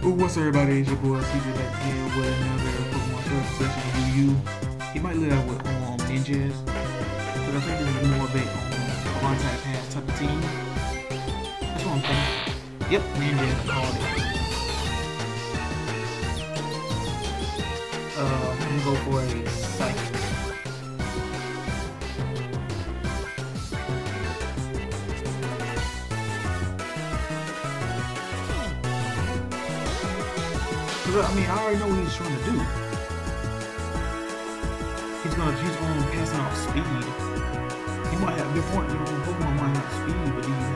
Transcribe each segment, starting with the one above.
What's up, everybody? It's your boy CJ back here with another Pokemon Showdown UU. He might live out with ninjas, but I think this is more of a contact pass type of team. That's what I'm thinking. Yep, ninjas called it. I'm gonna go for a psychic. I mean, I already know what he's trying to do. He's gonna passing off speed. He might have your point. Pokemon might have speed, but do you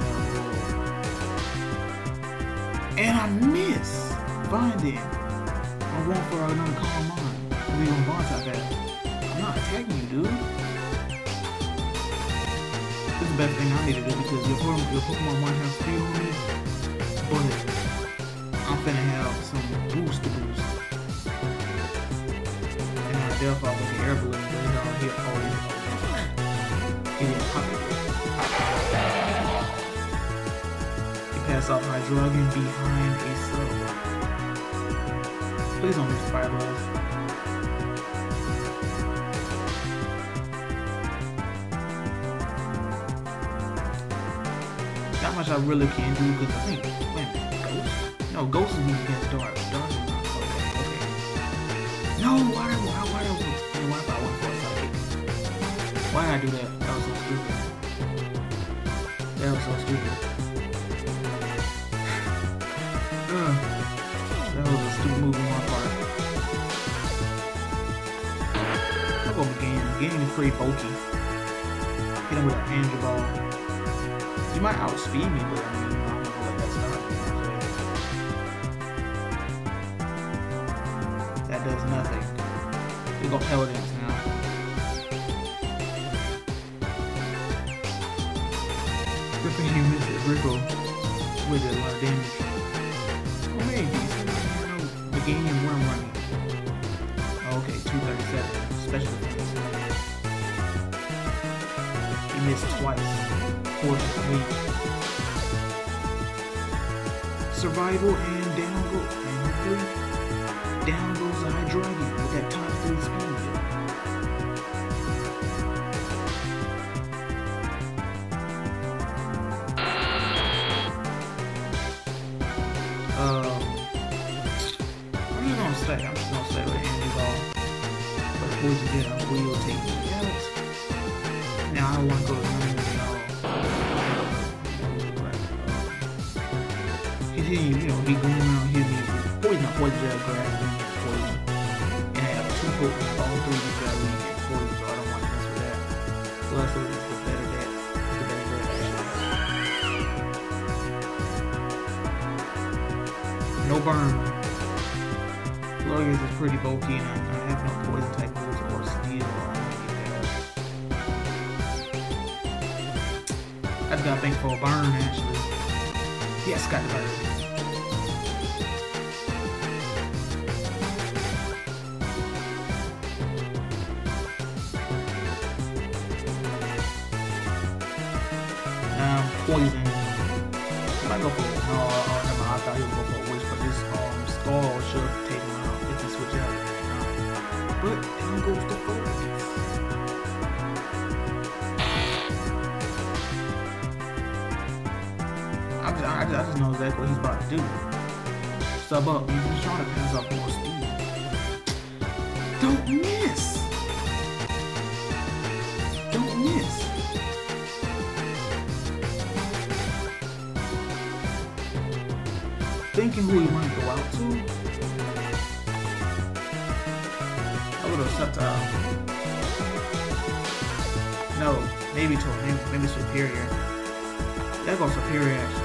have? And I miss. Fine then. I'm going for another Calm Mind. We gonna bond type that. I'm not attacking you, dude. This is the best thing I need to do because your Pokemon might have speed on me, but I'm finna have some boost to boost. And I therefore with the air balloon, but it's all here. Oh, he didn't pop it. He passed off my Dragon behind a sub. Please don't miss Fire Blast. Not much I really can do because I think, wait a minute, Ghost? No, Ghost is weak against Dark. Dark is not okay. No, why if I went for a psychic? Why did I do that? That was so stupid. That was so stupid. That was a stupid move on my part. I'll go again. Game is pretty bulky. Hit him with an Angel Ball. You might outspeed me, but I mean, I'm not gonna let that stop. That does nothing. We go Paladins now. Good thing you missed it, Rico. With a lot of damage. Oh, maybe. The game and worm running. Okay, 237. Special defense. He missed twice. Fortunately. Survival and down go. And hopefully. Down goes the Hydreigon with that top 3 speed. I'm just gonna stay with Andy Ball. But the poison did, I will take me out. Now I don't want to go to none of y'all. He going around hitting me with poison, not poison, gel, grass, poison. And I have 2 Pokemon, all 3 of these guys get poison, so I don't want to mess with that. So that's what it's the better that. No burn. Sluggish is pretty bulky and I have no poison type moves or steel or anything like that. I just gotta think for a burn actually. Yes, got the burn. Poison. I might go for never mind, I thought he would go for a wish, but this skull should take him out if he switch out. But down goes the focus. I just know exactly what he's about to do. Sub up. He's just trying to pass off more speed. Don't miss. Don't miss. Thinking who he might go out to. A little subtle. No, maybe Superior. That goes Superior actually.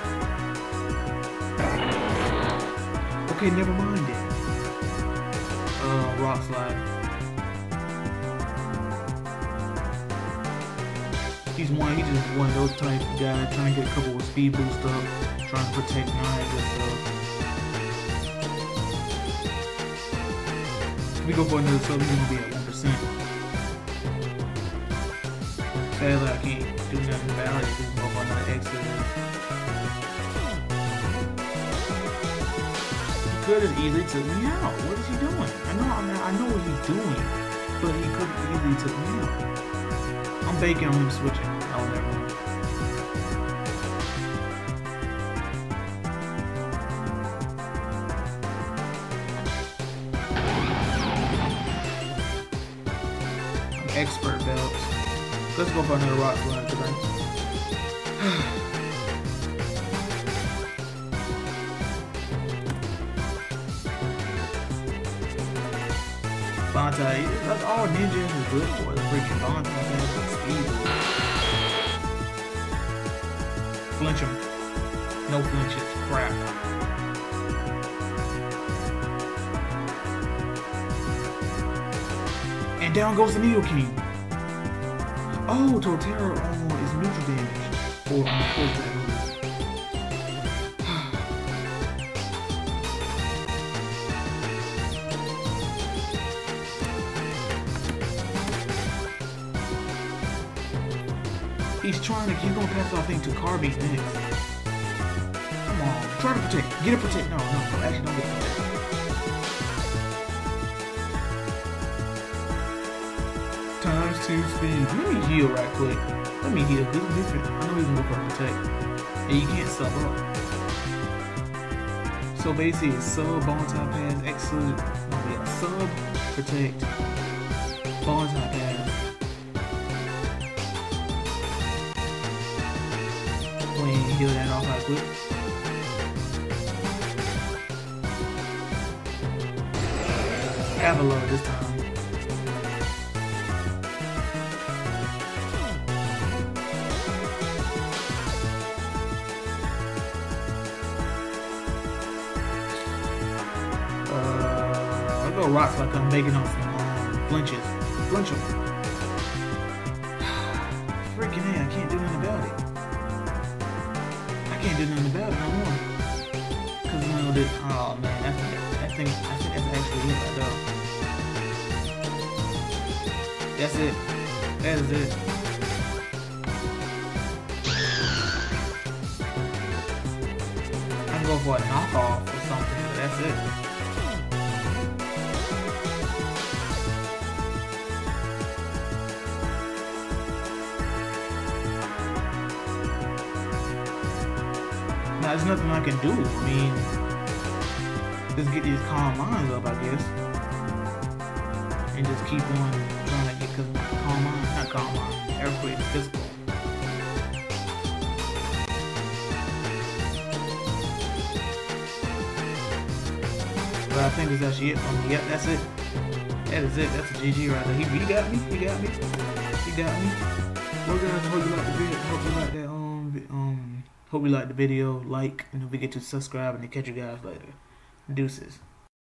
Okay, never mind it. Rock Slide. He's just one of those type of guys trying to get a couple of speed boost up, trying to protect knives and stuff. If we go for another sub, he's gonna be at 1%. Sadly, I can't do nothing about it. Just go for another exit. could have easily took me out. What is he doing? I know what he's doing, but he could have easily took me out. I'm banking on him switching. Oh, never mind. I'm expert belts. Let's go for another rock slide tonight. Bantai, that's all ninjas is good for, the freaking Bantai has with speed. Flinch him. No flinches. Crap. And down goes the Needle King. Oh, Totero is neutral damage. Or on poison damage. He's trying to keep going past, I think, to Carby next. Come on, try to protect. Get a protect. No, actually don't get a protect. Times 2 speed. Let me heal right quick. Let me heal. This is different. I know he's gonna go for a protect. And you can't sub up. So basically, it's sub, bone type pass, excellent. Oh yeah, sub, protect, bone type pass. Heal that off right quick. Avalon this time. I'll go rocks like I'm making off some flinches. Flinch them. Freaking A, I can't do nothing about it. I can't do nothing about it no more. Cause you know that, oh man, I think that's actually it right there. That's it. That is it. I can go for a knockoff or something, but that's it. There's nothing I can do. I mean, just get these calm minds up, I guess, and just keep on trying to get calm minds, not calm minds, earthquake is physical. But I think that's actually it for me. Yep, that's it. That is it. That's a GG right there. He got me. He got me. He got me. Well, guys, I hope you like the video. Hope you like that. Hope you like the video, like, and don't forget to subscribe, and to catch you guys later. Deuces.